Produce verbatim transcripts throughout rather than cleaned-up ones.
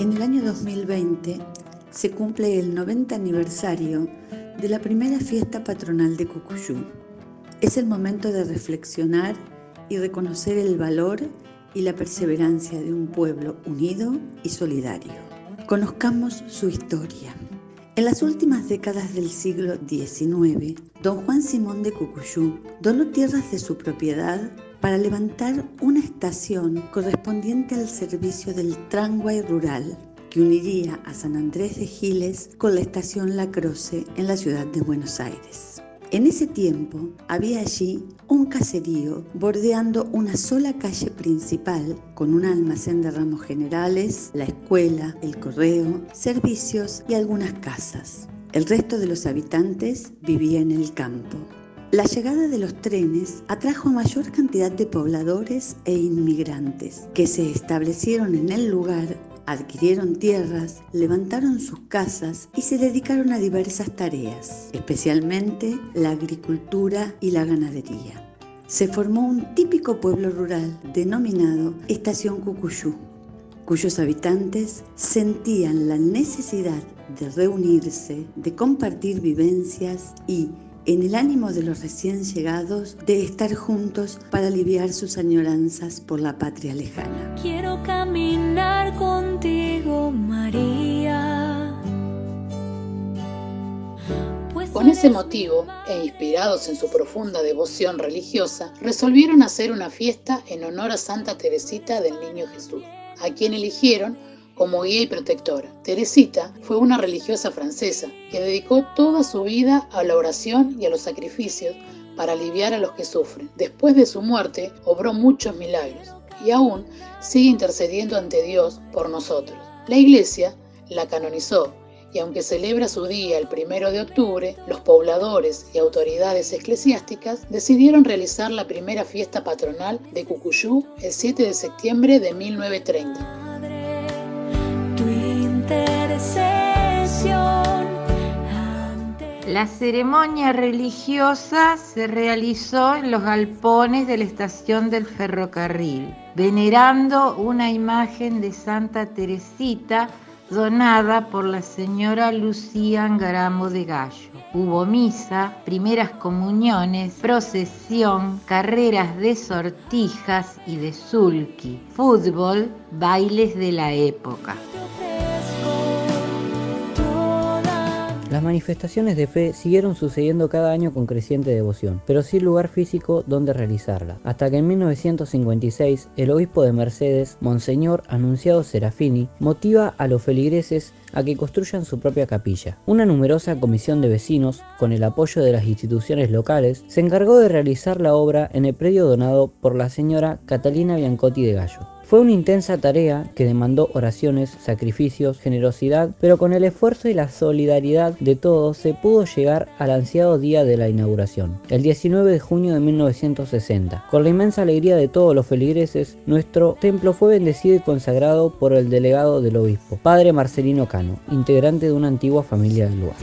En el año dos mil veinte se cumple el noventa aniversario de la primera fiesta patronal de Cucuyú. Es el momento de reflexionar y reconocer el valor y la perseverancia de un pueblo unido y solidario. Conozcamos su historia. En las últimas décadas del siglo diecinueve, don Juan Simón de Cucuyú donó tierras de su propiedad para levantar una estación correspondiente al servicio del tramway rural que uniría a San Andrés de Giles con la estación La Croce en la ciudad de Buenos Aires. En ese tiempo había allí un caserío bordeando una sola calle principal con un almacén de ramos generales, la escuela, el correo, servicios y algunas casas. El resto de los habitantes vivía en el campo. La llegada de los trenes atrajo a mayor cantidad de pobladores e inmigrantes que se establecieron en el lugar, adquirieron tierras, levantaron sus casas y se dedicaron a diversas tareas, especialmente la agricultura y la ganadería. Se formó un típico pueblo rural denominado Estación Cucuyú, cuyos habitantes sentían la necesidad de reunirse, de compartir vivencias y, en el ánimo de los recién llegados, de estar juntos para aliviar sus añoranzas por la patria lejana. Quiero caminar contigo, María. Pues Con ese motivo, e inspirados en su profunda devoción religiosa, resolvieron hacer una fiesta en honor a Santa Teresita del Niño Jesús, a quien eligieron como guía y protectora. Teresita fue una religiosa francesa que dedicó toda su vida a la oración y a los sacrificios para aliviar a los que sufren. Después de su muerte, obró muchos milagros y aún sigue intercediendo ante Dios por nosotros. La Iglesia la canonizó y aunque celebra su día el primero de octubre, los pobladores y autoridades eclesiásticas decidieron realizar la primera fiesta patronal de Cucuyú el siete de septiembre de mil novecientos treinta. La ceremonia religiosa se realizó en los galpones de la estación del ferrocarril, venerando una imagen de Santa Teresita donada por la señora Lucía Angaramo de Gallo. Hubo misa, primeras comuniones, procesión, carreras de sortijas y de sulky, fútbol, bailes de la época. Las manifestaciones de fe siguieron sucediendo cada año con creciente devoción, pero sin lugar físico donde realizarla, hasta que en mil novecientos cincuenta y seis el obispo de Mercedes, Monseñor Anunciado Serafini, motiva a los feligreses a que construyan su propia capilla. Una numerosa comisión de vecinos, con el apoyo de las instituciones locales, se encargó de realizar la obra en el predio donado por la señora Catalina Biancotti de Gallo. Fue una intensa tarea que demandó oraciones, sacrificios, generosidad, pero con el esfuerzo y la solidaridad de todos se pudo llegar al ansiado día de la inauguración, el diecinueve de junio de mil novecientos sesenta. Con la inmensa alegría de todos los feligreses, nuestro templo fue bendecido y consagrado por el delegado del obispo, padre Marcelino Cano, integrante de una antigua familia del lugar.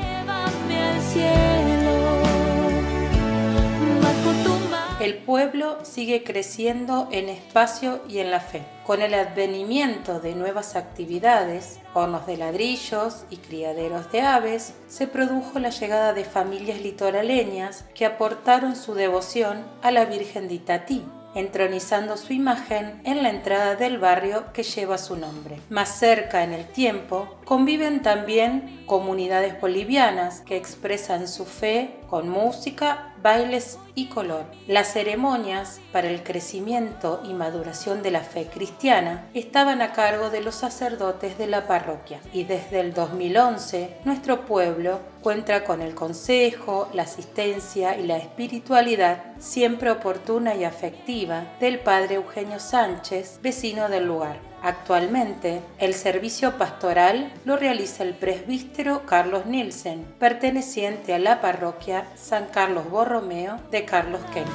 El pueblo sigue creciendo en espacio y en la fe. Con el advenimiento de nuevas actividades, hornos de ladrillos y criaderos de aves, se produjo la llegada de familias litoraleñas que aportaron su devoción a la Virgen de Itatí, entronizando su imagen en la entrada del barrio que lleva su nombre. Más cerca en el tiempo, conviven también comunidades bolivianas que expresan su fe con música, bailes y color. Las ceremonias para el crecimiento y maduración de la fe cristiana estaban a cargo de los sacerdotes de la parroquia y desde el dos mil once nuestro pueblo cuenta con el consejo, la asistencia y la espiritualidad siempre oportuna y afectiva del padre Eugenio Sánchez, vecino del lugar. Actualmente, el servicio pastoral lo realiza el presbítero Carlos Nielsen, perteneciente a la parroquia San Carlos Borromeo de Carlos Kemp.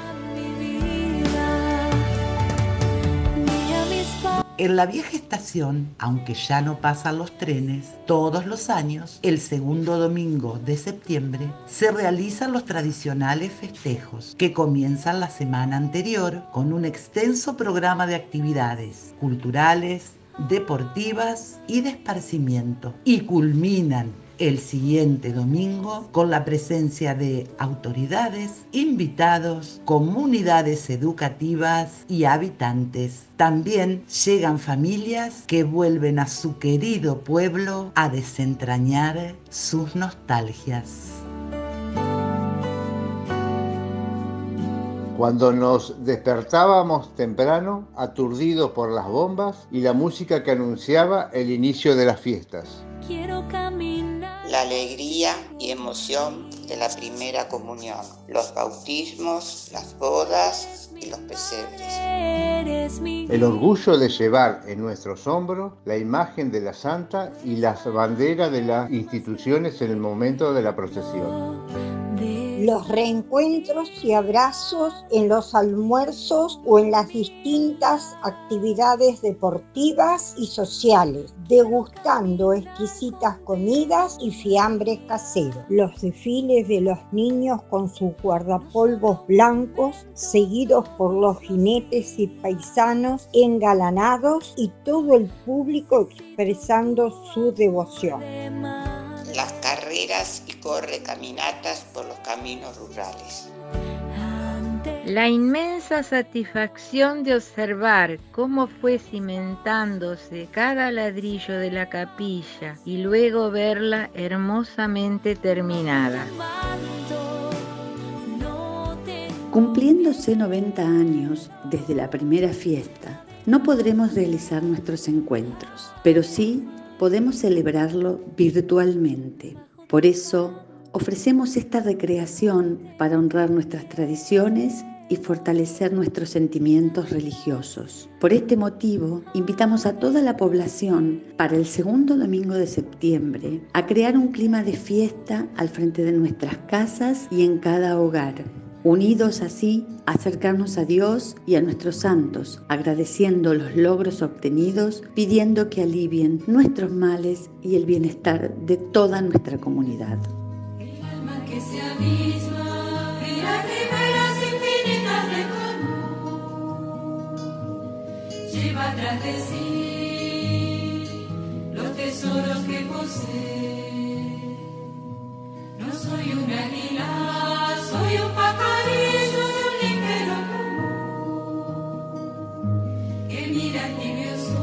En la vieja estación, aunque ya no pasan los trenes, todos los años, el segundo domingo de septiembre, se realizan los tradicionales festejos, que comienzan la semana anterior con un extenso programa de actividades culturales, deportivas y de esparcimiento, y culminan el siguiente domingo con la presencia de autoridades, invitados, comunidades educativas y habitantes. También llegan familias que vuelven a su querido pueblo a desentrañar sus nostalgias. Cuando nos despertábamos temprano, aturdidos por las bombas y la música que anunciaba el inicio de las fiestas. Quiero caminar. La alegría y emoción de la primera comunión, los bautismos, las bodas y los pesebres. El orgullo de llevar en nuestros hombros la imagen de la Santa y las banderas de las instituciones en el momento de la procesión. Los reencuentros y abrazos en los almuerzos o en las distintas actividades deportivas y sociales, degustando exquisitas comidas y fiambres caseros. Los desfiles de los niños con sus guardapolvos blancos, seguidos por los jinetes y paisanos engalanados y todo el público expresando su devoción. Las carreras y correcaminatas por los caminos rurales. La inmensa satisfacción de observar cómo fue cimentándose cada ladrillo de la capilla y luego verla hermosamente terminada. Cumpliéndose noventa años desde la primera fiesta, no podremos realizar nuestros encuentros, pero sí podemos celebrarlo virtualmente. Por eso, ofrecemos esta recreación para honrar nuestras tradiciones y fortalecer nuestros sentimientos religiosos. Por este motivo, invitamos a toda la población para el segundo domingo de septiembre a crear un clima de fiesta al frente de nuestras casas y en cada hogar. Unidos así, acercarnos a Dios y a nuestros santos, agradeciendo los logros obtenidos, pidiendo que alivien nuestros males y el bienestar de toda nuestra comunidad. El alma que se abisma en las riberas infinitas de tu amor, lleva tras de sí los tesoros que posee. No soy un águila, soy un pajarillo de un ligero plumón que mira el tibio sol.